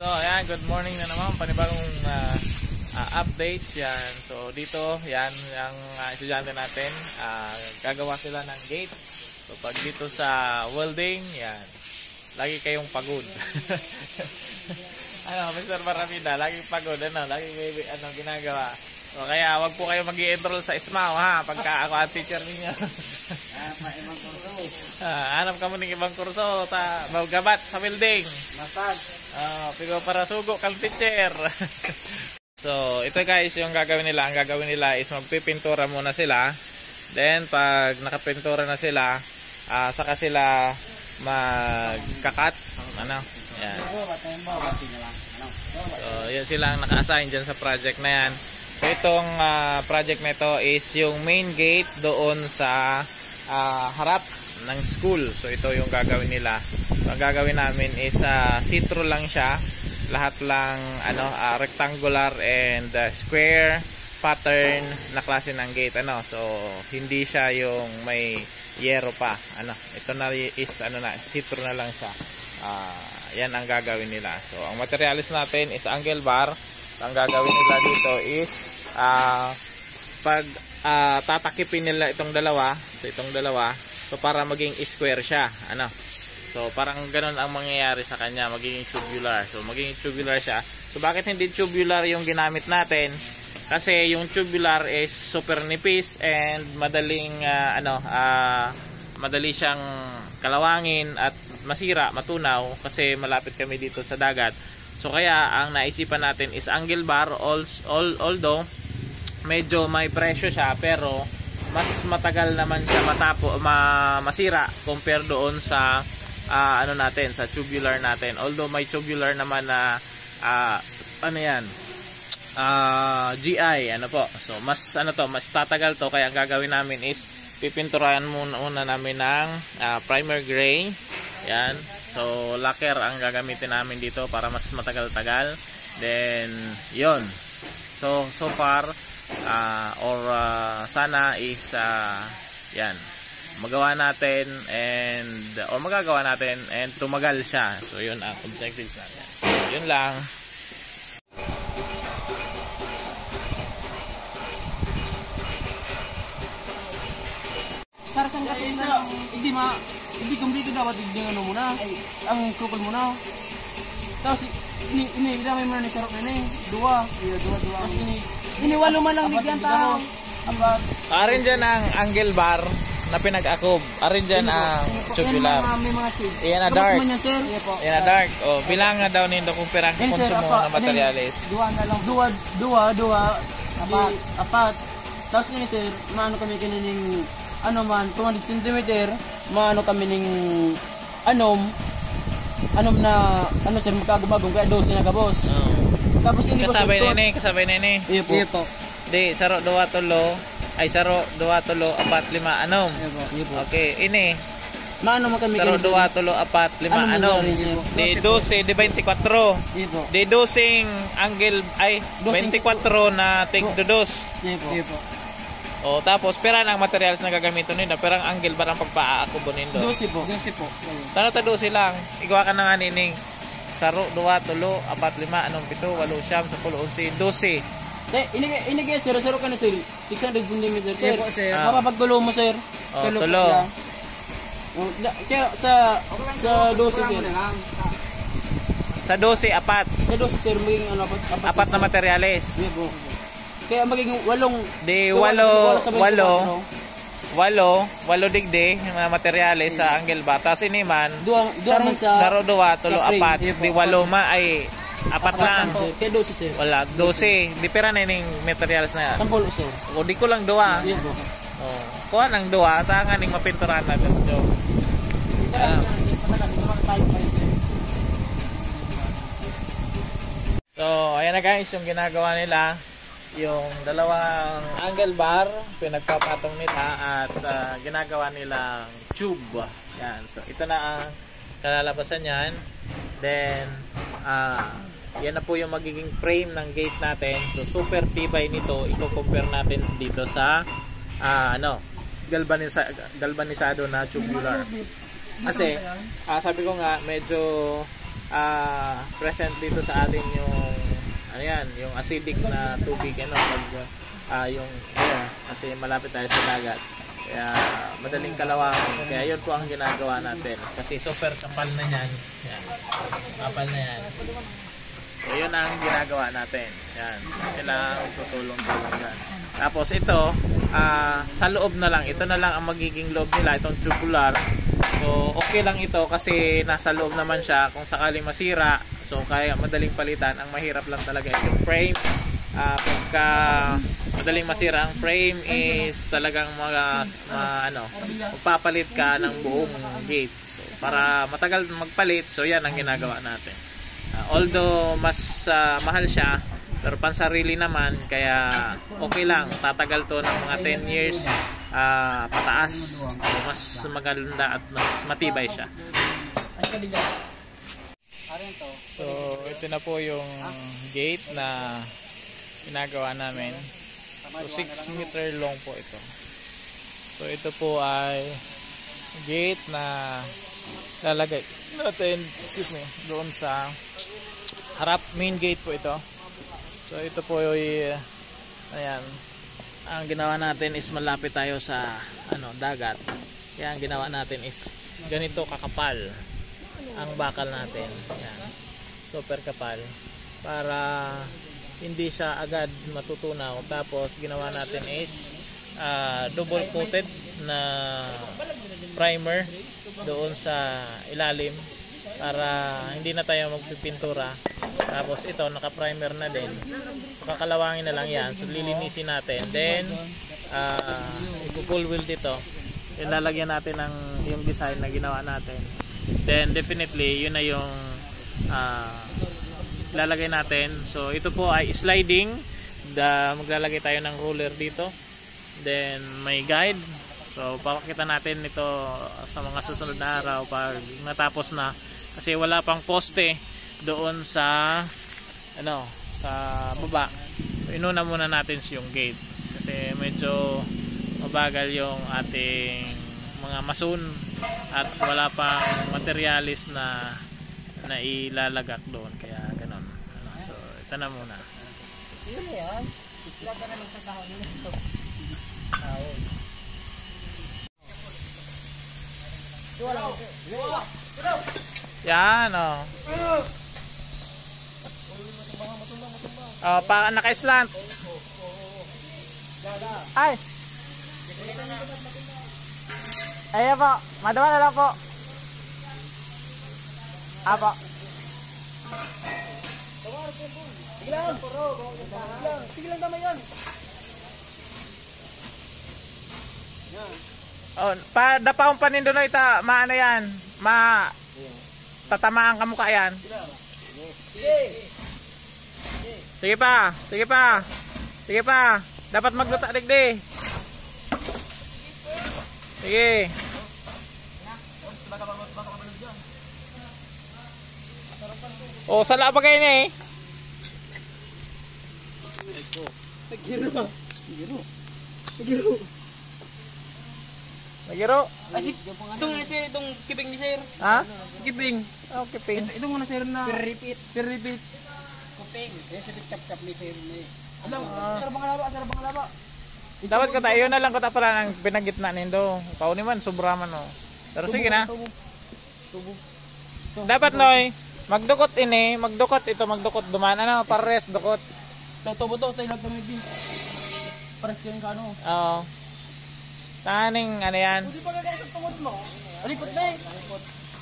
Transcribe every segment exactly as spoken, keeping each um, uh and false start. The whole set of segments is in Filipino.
So ayan, good morning na naman, panibagong uh, uh, updates yan. So dito, yan yung uh, estudyante natin, uh, gagawa sila ng gate. So pag dito sa welding, yan, lagi kayong pagod. Ano, Mister Maramida, lagi pagod, ano, lagi kayo ano, ginagawa. So, kaya wag po kayo mag-i-enroll sa S M A O ha, pagka ako ang teacher ninyo. Ah, hanap ka mo ng ibang kurso, ta magabat sa welding. Masag. Ah, pigo para sugo kang teacher. So, ito guys, yung gagawin nila, ang gagawin nila is magpipintura muna sila. Then pag nakapintura na sila, ah, saka sila magkakat, ano? Yan. So, yun sila ang naka-assign dyan sa project na yan. So itong uh, project nito is yung main gate doon sa uh, harap ng school. So ito yung gagawin nila. So, ang gagawin namin is uh, see-through lang siya. Lahat lang ano uh, rectangular and uh, square pattern na klase ng gate, ano. So hindi siya yung may yero pa. Ano, ito na is ano na, see-through na lang siya. Uh, yan ang gagawin nila. So ang materials natin is angle bar. Ang gagawin nila dito is uh, pag uh, tatakipin nila itong dalawa, so itong dalawa, so para maging square siya, ano. So parang ganoon ang mangyayari sa kanya, magiging tubular. So magiging tubular siya. So bakit hindi tubular yung ginamit natin? Kasi yung tubular is super nipis and madaling uh, ano, uh, madali siyang kalawangin at masira, matunaw kasi malapit kami dito sa dagat. So kaya ang naisipan natin is angle bar, although medyo may presyo siya pero mas matagal naman siya matapo, ma, masira compare doon sa uh, ano natin, sa tubular natin. Although may tubular naman na uh, ano yan, uh, G I, ano po. So mas ano to, mas tatagal to, kaya ang gagawin namin is pipinturahan muna, muna namin ng uh, primer gray. Yan. So lacquer ang gagamitin namin dito para mas matagal-tagal. Then yon. So so far uh, or uh, sana is uh, yan, magawa natin and or magagawa natin and tumagal siya. So yun ang objectives natin. So yun lang. Para sang kasi sa hindi ma hindi kumpleto dapat yung ano muna, ang sukol muna. Tapos ini ini dami mo na ni sarap na ni dua, iya dua dua. Tapos ini ini walo man lang bigyan tao. Apat. Arin dyan ang angle bar na pinag-akob. Arin dyan ang tubular. May mga shade. Iyan na dark. Iyan na dark. O bilang nga daw nindo kung pirang konsumo na materials. Dua na lang. Dua dua dua apat apat. Tapos ni sir, maano kami kinining ano man, two hundred centimeter, maano kami ning anom, anom na, ano sir, magkagumagong, kaya twelve na ka boss. Oh. Tapos hindi kasabay na ini, kasabay na ini. Iyo po. Iyo po. Di, saro, dua, tulo, ay saro, dua, tulo, apat, lima, anom. Iyo po. Iyo po. Okay, ini. Maano mo kami saro, dua, tulo, apat, lima, anom. Di, twelve, di, twenty-four. Iyo po. Di, dosing angle, ay, twenty-four na take do dos. Iyo po. Iyo po. O tapos pera ang materials na gagamitin nila, perang angle ba ang pagpaaako nindo? twelve po. twelve po. Tano ta twelve lang. Igawa ka na nga nining saro, dua, tulo, apat, lima, anong, pito, walo, siyam, sapul, onse, twelve. Eh, inigay inigay sir, sir ka na sir. six hundred centimeter sir. Po, sir. Ah. Mapapagtulo mo sir. Oh, tulo. Oh, kaya sa sa twelve sir. Sa twelve, apat. Sa twelve sir, maging ano, apat, Apat na materials. Iya po. Kaya magiging walong Di, walo, walo, walo, walo digde yung mga materyales sa angle bar. Tapos ini man, Dua, dua man sa saro, dua, tulo, sa frame. apat. Di, walo ma ay apat lang. sir. Kaya twelve sir. Wala, twelve. Di pera na yung materials na yan. Sampol sir. O di ko lang dua. Iya po. Oh, kuha ng dua, tangan ng mapinturahan na dito. Ah. So, ayan na guys, yung ginagawa nila. Yung dalawang angle bar pinagpapatong nila at uh, ginagawa nilang tube. Yan. So ito na ang kalalabasan niyan. Then uh, yan na po yung magiging frame ng gate natin. So super tibay nito. I-compare natin dito sa uh, ano, galvanisa galvanisado na tubular. Kasi uh, sabi ko nga medyo uh, present dito sa atin yung ano yan, yung acidic na tubig ano pag uh, yung yeah, kasi malapit tayo sa dagat. Kaya madaling kalawangin. Kaya yun po ang ginagawa natin. Kasi super kapal na yan. Yan. Kapal na yan. So yun ang ginagawa natin. Yan. Kailangan tutulong-tulong yan. Tapos ito, uh, sa loob na lang. Ito na lang ang magiging loob nila. Itong tubular. So okay lang ito kasi nasa loob naman siya. Kung sakaling masira, so kaya madaling palitan. Ang mahirap lang talaga yung frame. Uh, pagka madaling masira ang frame is talagang mga ma, ano, magpapalit ka ng buong gate. So para matagal magpalit, so yan ang ginagawa natin. Uh, although mas uh, mahal siya, pero pansarili naman, kaya okay lang. Tatagal to ng mga ten years uh, pataas. So mas maganda at mas matibay siya. So ito na po yung gate na ginagawa namin. So six meter long po ito. So ito po ay gate na lalagay natin, excuse me, doon sa harap. Main gate po ito. So ito po ay ayan, ang ginawa natin is malapit tayo sa ano, dagat. Kaya ang ginawa natin is ganito kakapal ang bakal natin. Ayan. Super kapal para hindi siya agad matutunaw. Tapos ginawa natin is uh, double coated na primer doon sa ilalim para hindi na tayo magpipintura. Tapos ito naka-primer na din. So kakalawangin na lang yan. So lilinisin natin. Then uh, ipo-full wheel dito. Ilalagyan natin ng yung design na ginawa natin. Then definitely yun na yung uh, lalagay natin. So ito po ay sliding. Da, maglalagay tayo ng roller dito. Then may guide. So papakita natin ito sa mga susunod na araw pag natapos na. Kasi wala pang poste doon sa ano, sa baba. So inuna muna natin yung gate. Kasi medyo mabagal yung ating mga mason at wala pang materialis na na ilalagak doon. Kaya ganon. So ito na muna. Yun yan. Ilag ka na lang sa kahon nila ito. Kahon. Yan o. Oh, pa naka-slant. Ay. Ayan po. Madawa na lang po. Apo. Sige lang. Sige lang naman yan. Oh, pa dapaon pa nindo na ita, maano yan? Ma tatamaan ka mukha yan. Sige pa, sige pa. Sige pa. Dapat magluta digdi. Sige. Oh, sala pa kayo ni eh. Nagiro. Nagiro. Nagiro. Nagiro. Ay, itong ni sir, itong kiping ni sir. Ha? Si kiping. Oh, kiping. Ito, ito muna sir na. Per repeat. Per repeat. Kuping. Kaya sa chap-chap ni sir ni. Alam, sir bang laba, sir bang laba. Dapat ko tayo na lang ko ta pala ng pinagitna nindo. Pauni man sobra man oh. Pero sige na. Tubo. Tubo. Dapat noy, magdukot ini, magdukot ito, magdukot duman ano, pares dukot. Tubo to, tayo lang kami din. Pares kayo ka ano. Oo. Taning ano yan? Hindi pa gagawin sa tungod mo. Alipot na eh. Alipot.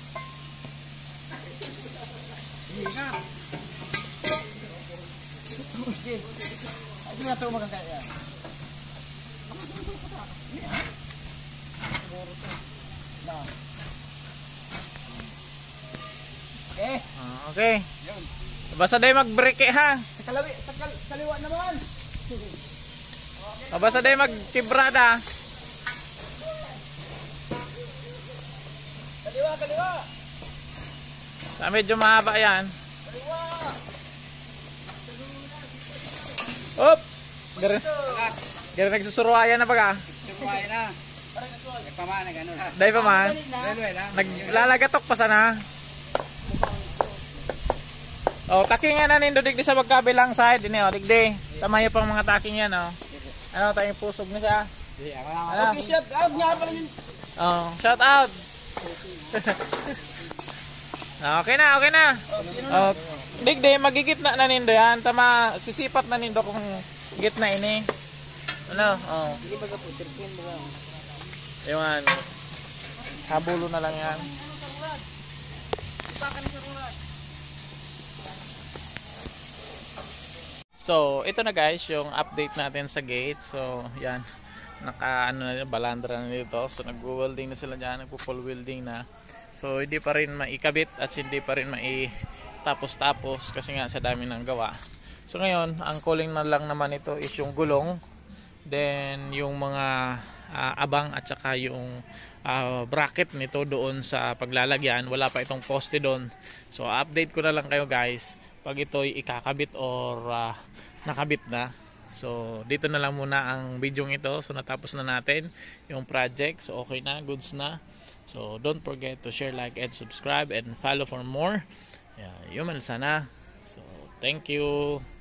Hindi ka. Okay. Ay, nga ito magkakaya. Okay. Uh, okay. Basta day mag-brake ha. Sa kalawi, sa kal kaliwa naman. Basta day mag-tibrada. Kaliwa, kaliwa. Sa medyo mahaba yan. Kaliwa. Op! Gari, gari nagsusuruayan na baga. Suruay na. Nagpamana gano'n ha. Day pa man. Dalawa lang. Naglalagatok pa sana. Oh, taking nga na nindo digdi sa magkabilang side ini oh, digdi. Tamayo pang mga taking yan oh. Ano tayong pusog na siya? Ano? Okay, shout out nga pala yun. Oh, shout out. Okay na, okay na. Oh, digdi magigitna na nindo yan. Tama sisipat na nindo kung gitna ini. Ano? Oh. Hindi ba po sirkin ba? Yung habulo na lang yan. So, ito na guys, yung update natin sa gate. So, yan. Naka, ano na, balandra na dito. So, nag-welding na sila dyan. Nagpo-full welding na. So, hindi pa rin maikabit at hindi pa rin maitapos-tapos kasi nga sa dami ng gawa. So, ngayon, ang calling na lang naman ito is yung gulong. Then, yung mga uh, abang at saka yung uh, bracket nito doon sa paglalagyan. Wala pa itong poste doon. So, update ko na lang kayo guys pag ito'y ikakabit or uh, nakabit na. So dito na lang muna ang video ito. So natapos na natin yung project. So okay na, goods na. So don't forget to share, like, and subscribe and follow for more. Yeah, yun man sana. So thank you.